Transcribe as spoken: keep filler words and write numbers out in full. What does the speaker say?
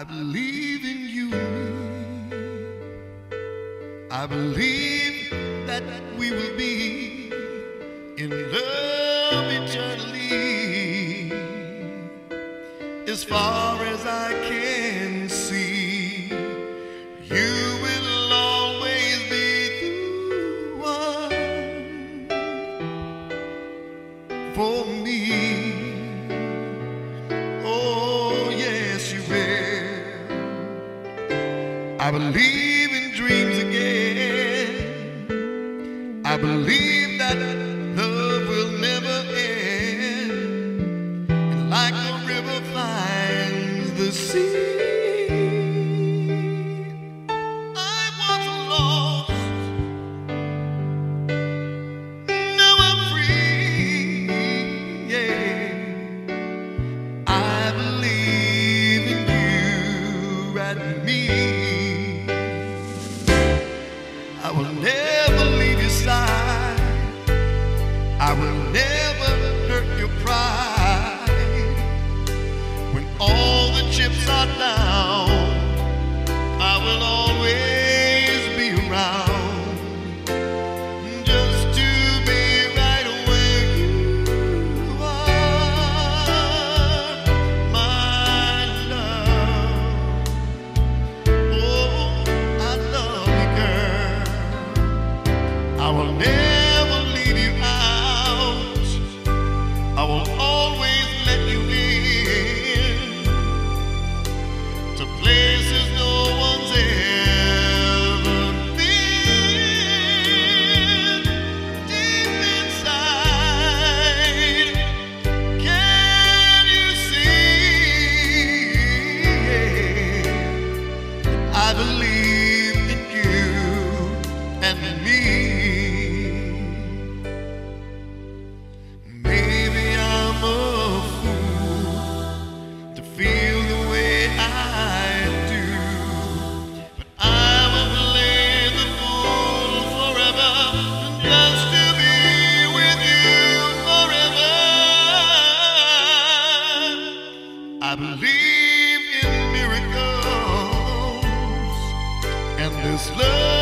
I believe in you and me. I believe that we will be in love eternally. As far as I can see, you will always be the one for me. Oh, yes, you will. I believe in dreams again. I believe that love will never end, and like a river finds the sea. I was lost, now I'm free. Yeah, I believe in you and me. I will never leave your side. I will never hurt your pride. When all the chips are down, I will always be around, just to be right where you are, my love. Oh, I love you, girl. I will never leave you out. I will always let you in to places no one's ever been. Deep inside, can you see? I believe in you and me. Maybe I'm a fool to feel the way I do, but I will play the fool forever, just to be with you forever. I believe in miracles, and this love